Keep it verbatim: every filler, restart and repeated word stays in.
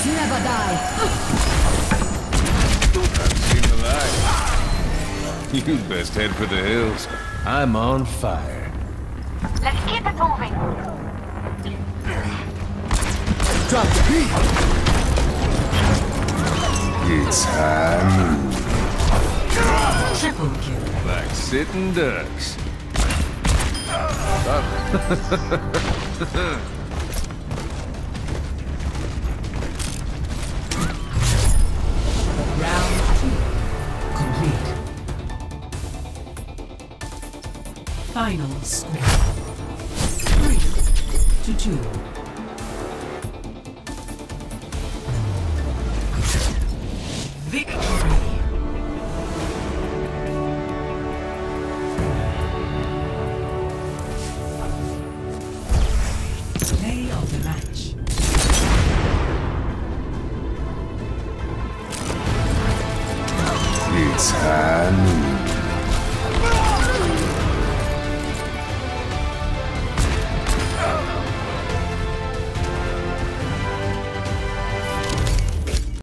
Heroes never die. I've seen the light. You best head for the hills. I'm on fire. Let's keep it moving. Drop the beat. It's high noon. Triple kill. Like sitting ducks. Round two. Complete. Final score. Three to two. Victory. Play of the match. It's high noon.